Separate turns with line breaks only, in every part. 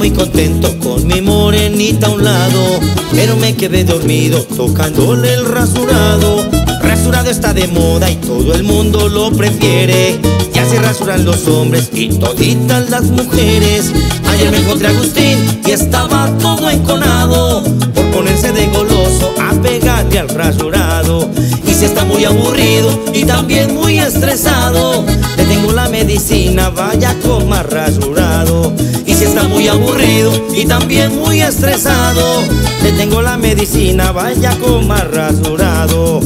muy contento con mi morenita a un lado, pero me quedé dormido tocándole el rasurado. Rasurado está de moda y todo el mundo lo prefiere. Ya se rasuran los hombres y toditas las mujeres. Ayer me encontré a Agustín y estaba todo enconado por ponerse de goloso a pegarle al rasurado. Y si está muy aburrido y también muy estresado, le tengo la medicina, vaya coma rasurado. Y si está muy aburrido y también muy estresado, le tengo la medicina, vaya coma rasurado.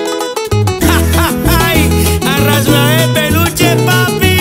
Rasurado de peluche, papi.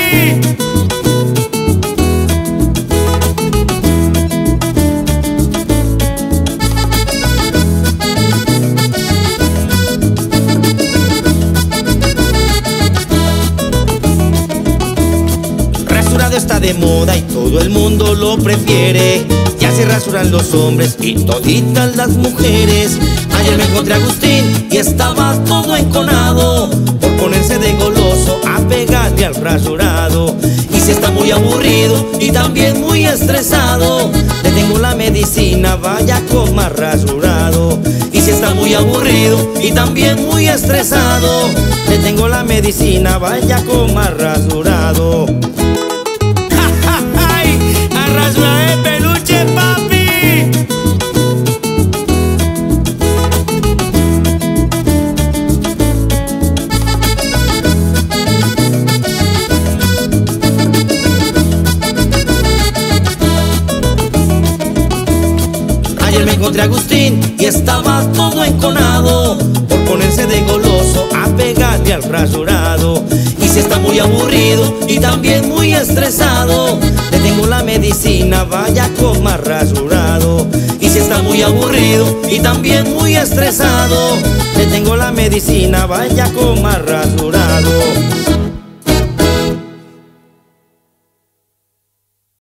Rasurado está de moda y todo el mundo lo prefiere. Ya se rasuran los hombres y toditas las mujeres. Ayer me encontré a Agustín y estaba todo enconado por ponerse de goloso a pegarle al rasurado. Y si está muy aburrido y también muy estresado, le tengo la medicina, vaya coma rasurado. Y si está muy aburrido y también muy estresado, le tengo la medicina, vaya coma rasurado. Rasurado de peluche, papi. Ayer me encontré a Agustín y estaba todo enconado por ponerse de goloso a pegarle al rasurado. Y si está muy aburrido y también muy estresado, le tengo la medicina, vaya coma rasurado. Y si está muy aburrido y también muy estresado, le tengo la medicina, vaya coma rasurado.